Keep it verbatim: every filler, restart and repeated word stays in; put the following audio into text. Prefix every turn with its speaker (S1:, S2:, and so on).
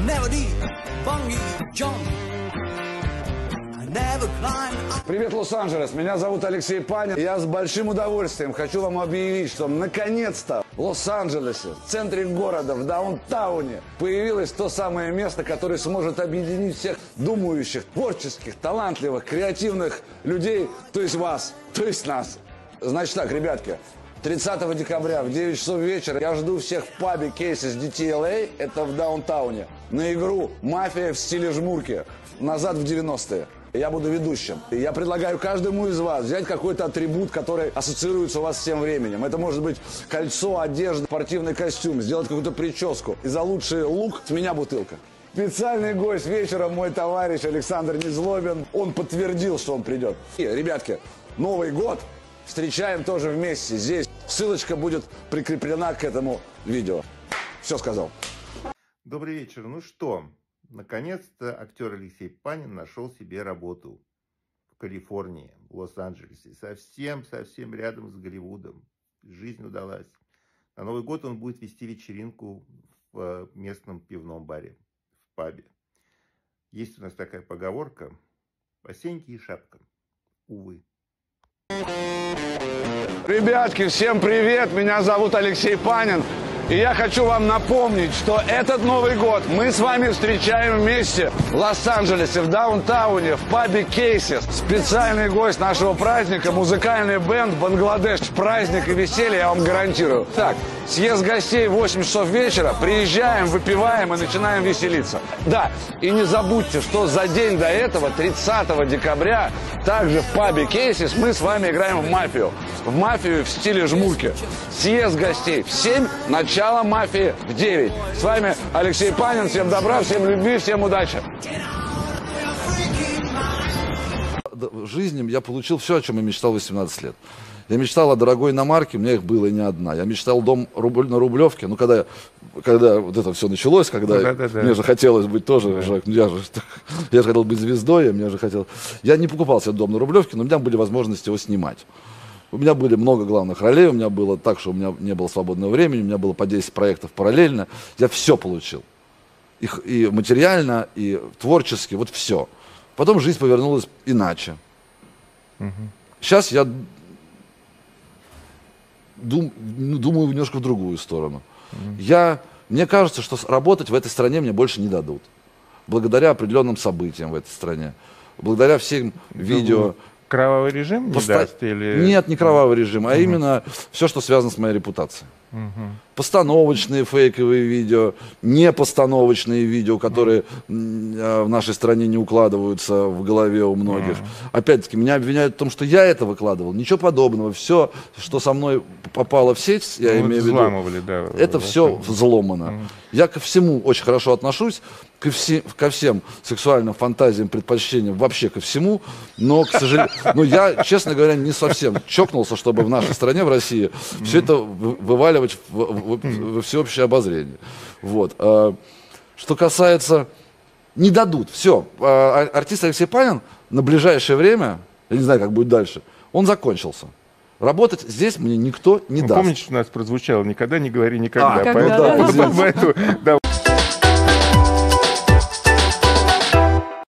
S1: Привет, Лос-Анджелес! Меня зовут Алексей Панин. Я с большим удовольствием хочу вам объявить, что наконец-то в Лос-Анджелесе, в центре города, в даунтауне, появилось то самое место, которое сможет объединить всех думающих, творческих, талантливых, креативных людей, то есть вас, то есть нас. Значит так, ребятки, тридцатого декабря в девять часов вечера я жду всех в пабе Cases ди ти эл эй, это в даунтауне, на игру «Мафия» в стиле жмурки, назад в девяностые. Я буду ведущим. Я предлагаю каждому из вас взять какой-то атрибут, который ассоциируется у вас с тем временем. Это может быть кольцо, одежда, спортивный костюм, сделать какую-то прическу. И за лучший лук с меня бутылка. Специальный гость вечера мой товарищ Александр Незлобин. Он подтвердил, что он придет. И, ребятки, Новый год встречаем тоже вместе здесь. Ссылочка будет прикреплена к этому видео. Все сказал.
S2: Добрый вечер. Ну что, наконец-то актер Алексей Панин нашел себе работу в Калифорнии, в Лос-Анджелесе. Совсем-совсем рядом с Голливудом. Жизнь удалась. На Новый год он будет вести вечеринку в местном пивном баре, в пабе. Есть у нас такая поговорка: «Осеньки и шапка». Увы.
S1: Ребятки, всем привет! Меня зовут Алексей Панин. И я хочу вам напомнить, что этот Новый год мы с вами встречаем вместе в Лос-Анджелесе, в даунтауне, в пабе Cases. Специальный гость нашего праздника, музыкальный бенд «Бангладеш». Праздник и веселье, я вам гарантирую. Так, съезд гостей в восемь часов вечера. Приезжаем, выпиваем и начинаем веселиться. Да, и не забудьте, что за день до этого, тридцатого декабря, также в пабе Cases мы с вами играем в мафию. В мафию в стиле жмурки. Съезд гостей в семь, начало мафии в девять. С вами Алексей Панин. Всем добра, всем любви, всем удачи.
S3: В жизни я получил все, о чем я мечтал в восемнадцать лет. Я мечтал о дорогой иномарке, у меня их было и не одна. Я мечтал дом рубль, на Рублевке. Ну, когда, когда вот это все началось, когда ну, да, да, да. мне же хотелось быть тоже, да. же, я, же, я же хотел быть звездой, мне же хотел... Я не покупал себе дом на Рублевке, но у меня были возможности его снимать. У меня были много главных ролей, у меня было так, что у меня не было свободного времени, у меня было по десять проектов параллельно. Я все получил. И, и материально, и творчески, вот все. Потом жизнь повернулась иначе. Угу. Сейчас я дум, думаю немножко в другую сторону. Угу. Я, мне кажется, что работать в этой стране мне больше не дадут. Благодаря определенным событиям в этой стране. Благодаря всем видео...
S4: Кровавый режим не
S3: Поста...
S4: даст? Или...
S3: Нет, не кровавый режим, а угу. именно все, что связано с моей репутацией. Угу. Постановочные фейковые видео, непостановочные видео, которые угу. в нашей стране не укладываются в голове у многих. Угу. Опять-таки, меня обвиняют в том, что я это выкладывал. Ничего подобного. Все, что со мной попало в сеть, я ну, имею в виду, да, это да, все да. взломано. Угу. Я ко всему очень хорошо отношусь. Ко, все, ко всем сексуальным фантазиям, предпочтениям, вообще ко всему, но, к сожалению, ну, я, честно говоря, не совсем чокнулся, чтобы в нашей стране, в России, все это вываливать в, в, в, во всеобщее обозрение. Вот. Что касается... Не дадут, все. Артист Алексей Панин на ближайшее время, я не знаю, как будет дальше, он закончился. Работать здесь мне никто не
S4: ну,
S3: даст.
S4: Помните, что у нас прозвучало «Никогда не говори никогда».
S3: А,
S4: поэтому,
S3: ну, да,
S4: поэтому, да.